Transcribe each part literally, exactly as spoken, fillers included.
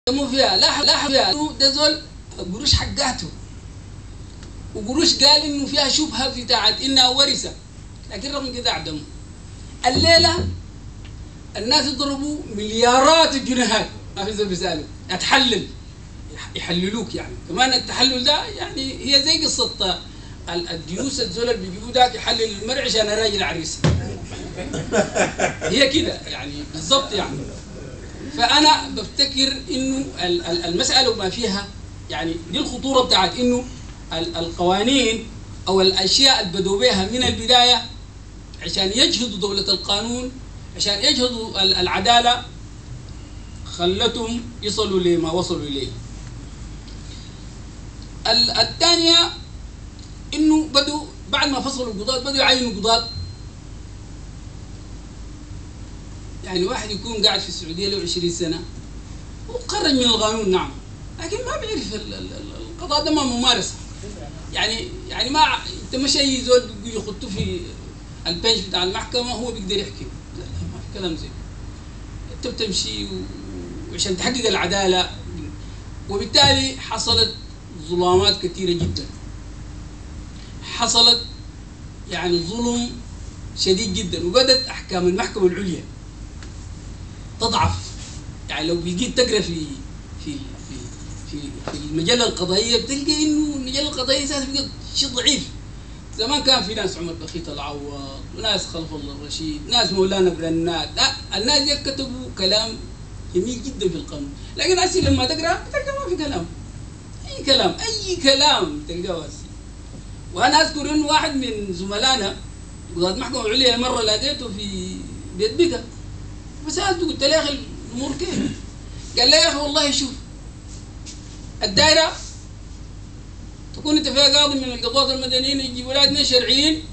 مو فيها لا لا فيها ده زول قروش حقاته، وقروش قال انه فيها شبهه بتاعت انها ورثه، لكن رغم كده اعدموا. الليله الناس يضربوا مليارات الجنيهات ما في زول بيسالوا اتحلل يحللوك، يعني كمان التحلل ده يعني هي زي قصه الديوس الزول اللي بيجيبوا ذاك يحلل المرء عشان راجل عريس. هي كده يعني بالضبط يعني. فانا بفتكر انه المساله وما فيها يعني دي الخطوره بتاعت انه القوانين او الاشياء اللي بدوا بها من البدايه عشان يجهضوا دوله القانون، عشان يجهضوا العداله، خلتهم يصلوا لما وصلوا اليه. الثانيه انه بدوا بعد ما فصلوا القضاة بدوا يعينوا قضاة. يعني واحد يكون قاعد في السعوديه له عشرين سنه وقرن من القانون، نعم، لكن ما بيعرف القضاء ده ما ممارسه. يعني يعني ما انت مش اي زول يخطوا في البنش بتاع المحكمه هو بيقدر يحكي، لا ما في كلام زي انت بتمشي وعشان تحقق العداله، وبالتالي حصلت ظلامات كثيره جدا، حصلت يعني ظلم شديد جدا، وبدت احكام المحكمه العليا تضعف. يعني لو بيجيت تقرا في في في في في المجله القضائيه بتلقى انه المجله القضائيه اساسا بقت شيء ضعيف. زمان كان في ناس عمر بخيت العوض، وناس خلف الله الرشيد، ناس مولانا برنات، الناس دي كتبوا كلام جميل جدا في القانون، لكن هسه لما تقرا بتلقى ما في كلام، اي كلام اي كلام تلقاه هسه. وانا اذكر انه واحد من زملائنا قضاة المحكمه العليا مره لقيته في بيت بكا، فسالته قلت له يا اخي الامور كيف؟ قال لي يا اخي والله شوف الدائره تكون انت فيها قاضي من القضاة المدنيين يجيبوا لها اثنين شرعيين،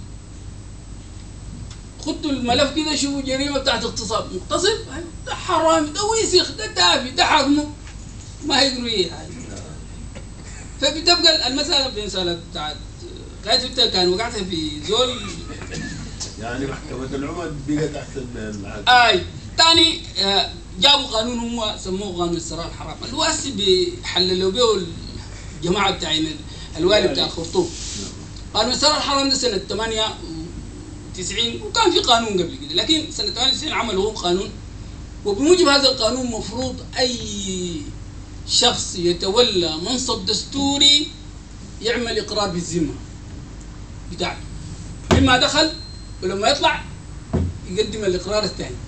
خدوا الملف كده شوفوا جريمه بتاعت اغتصاب، مغتصب ده حرامي ده وسخ ده تافه ده حاكمه ما يقدروا ايه حاجه. فبتبقى المساله في مساله بتاعت غايه انت كان وقعتها في زول يعني محكمه العمد بقت احسن من العادة. اي ثاني جابوا قانون هم سموه قانون السراء الحرام اللي هو هسه بيحللوا به الجماعه بتاعين الوالي بتاع الخرطوم. قانون السراء الحرام ده سنه ثمانية وتسعين، وكان في قانون قبل كده، لكن سنه ثمانية وتسعين عملوا قانون، وبموجب هذا القانون مفروض اي شخص يتولى منصب دستوري يعمل اقرار بالذمه بتاعته، لما دخل ولما يطلع يقدم الاقرار الثاني.